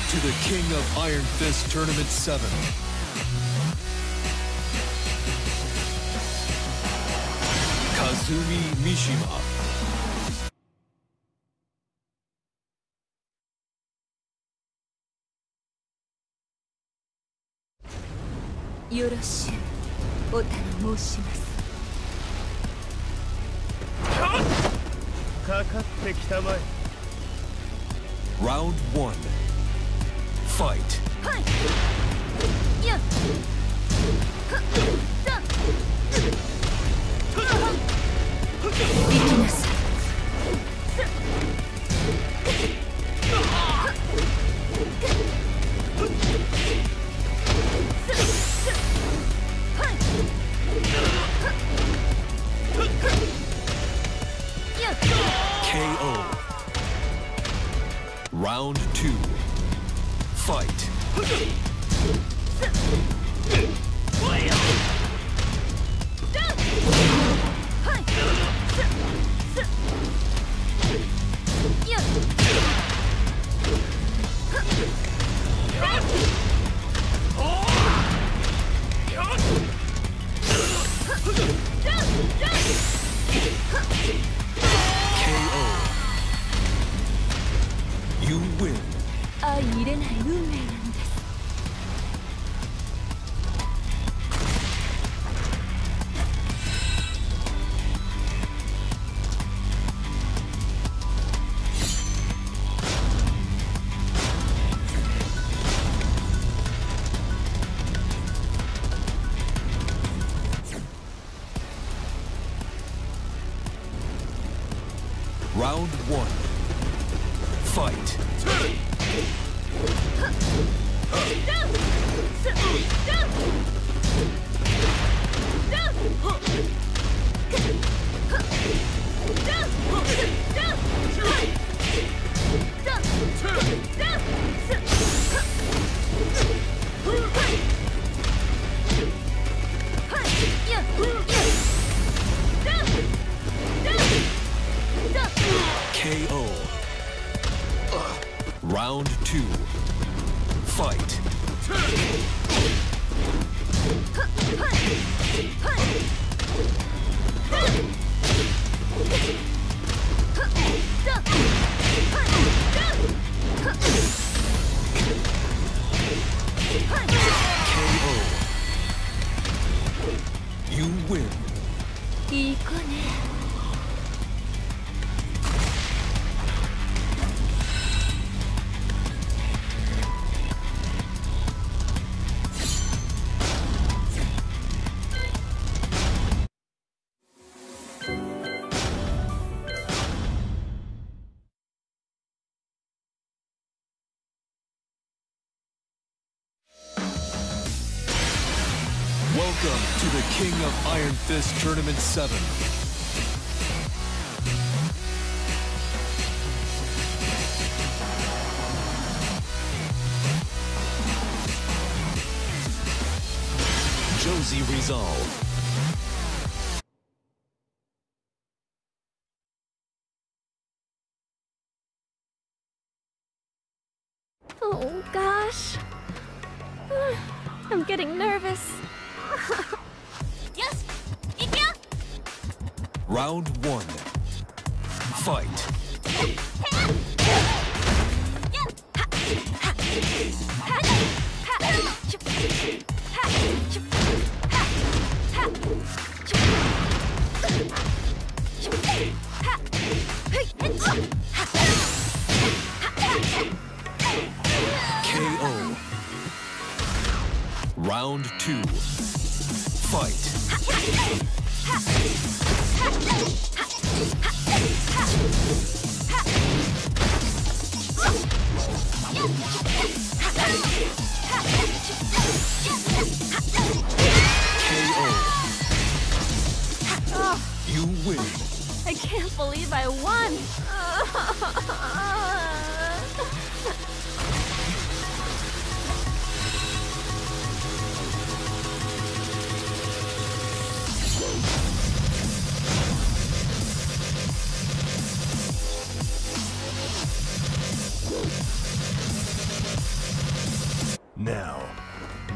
to the King of Iron Fist Tournament 7. Kazumi Mishima. よろしゅうお頼申します。 かかってきたまえ。 Round 1. Fight. はい。やっ。はっ。だ。行きなさい。 KO. Round 2. Fight. You win. 相入れない運命なのです。 Round 1. Fight. KO. Round 2. Fight. KO. You win. いい子ね。 Welcome to the King of Iron Fist Tournament 7. Josie Rizal. Oh gosh. I'm getting nervous. Yes. Ikyo. Round 1. Fight. KO. Round 2. Fight. KO. You win. I can't believe I won.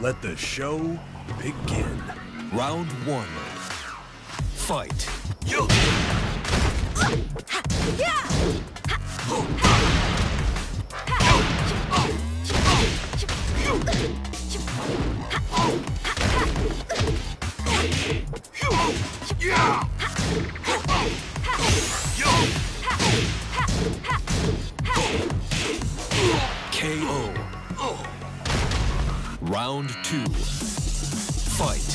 Let the show begin. Round 1. Fight. KO. Round 2. Fight.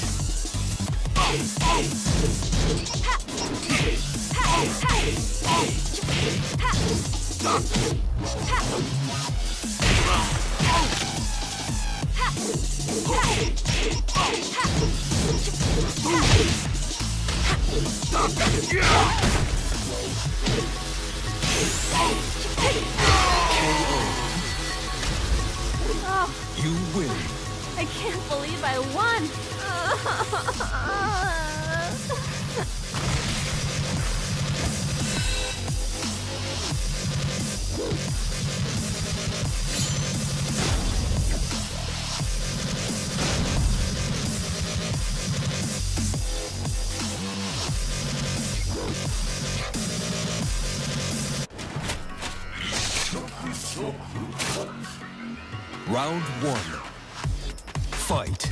Oh, You win. I can't believe I won. Round 1. Fight.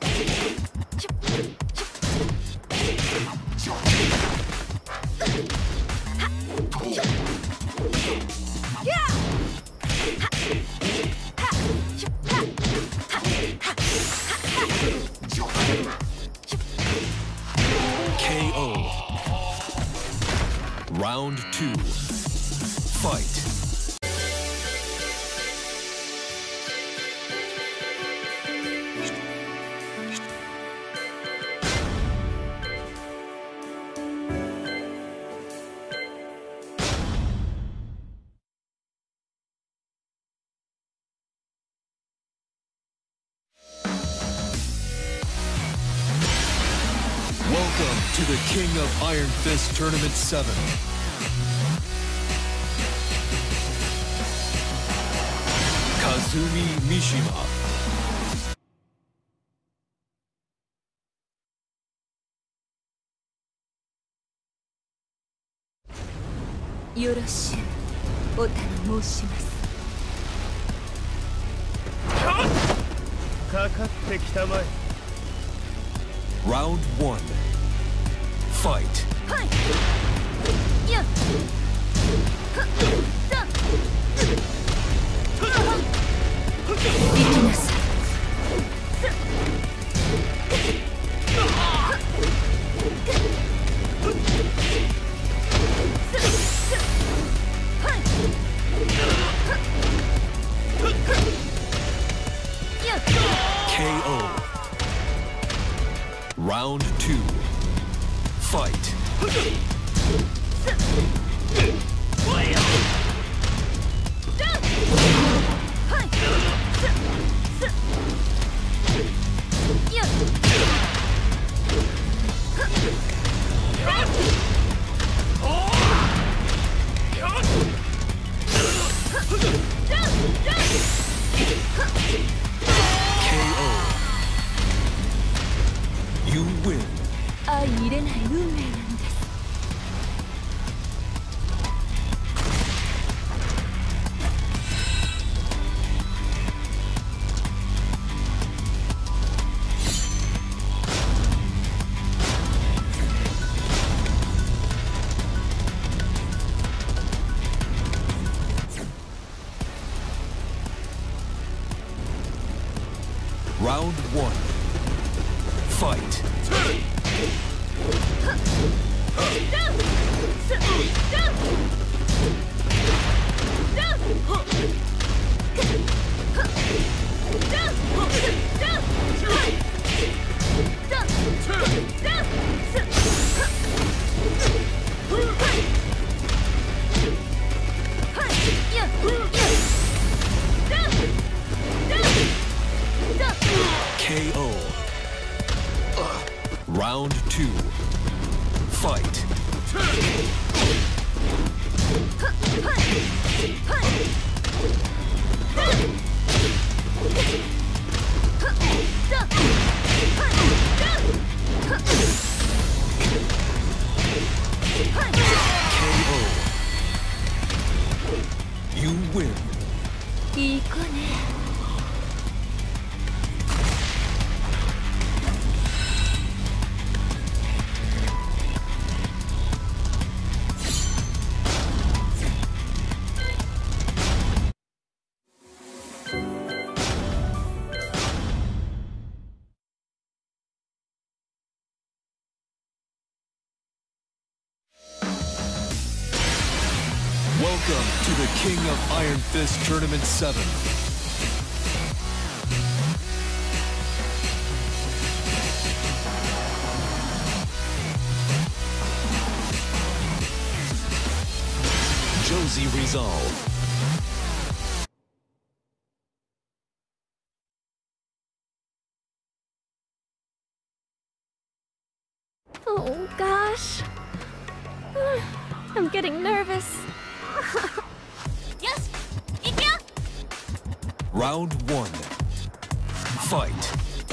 KO. Round 2. Fight. Welcome to the King of Iron Fist Tournament 7. Kazumi Mishima. よろしゅうお頼申します。 かかってきたまえ。 Round 1. Fight. はいやっだ行きなさい。 KO. Round 2. Fight. KO. You win. 相入れない運命なんです。 Round 1. Fight. KO. Round 2. Fight. You win. 이거네. Welcome to the King of Iron Fist Tournament 7. Josie Rizal. Oh gosh. I'm getting nervous. Yes! 이겨! Round 1. Fight.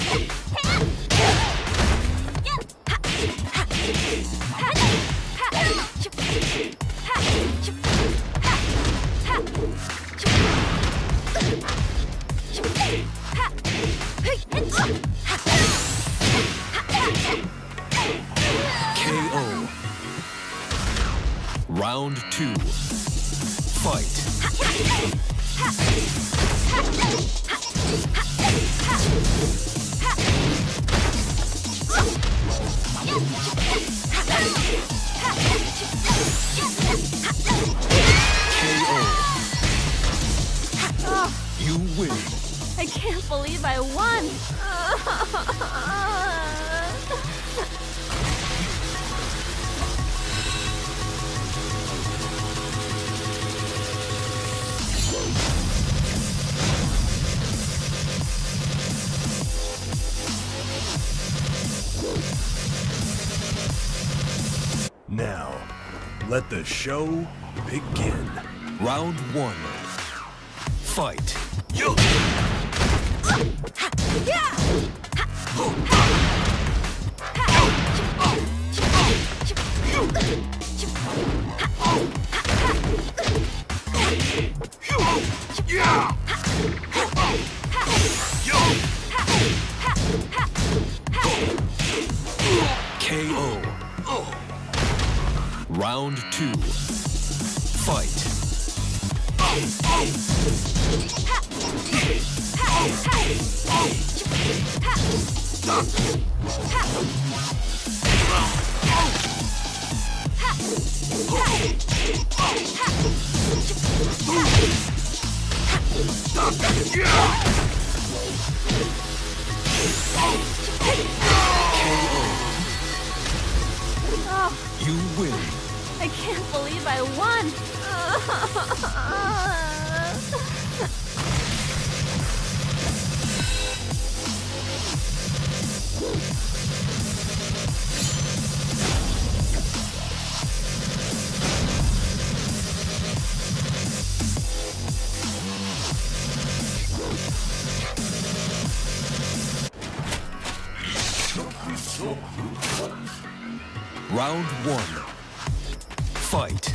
KO. Round 2. Fight. KO. You win. I can't believe I won. Now, let the show begin. Round 1. Fight. KO. Round 2. Fight. Oh, You win. I can't believe I won. Round 1. Fight.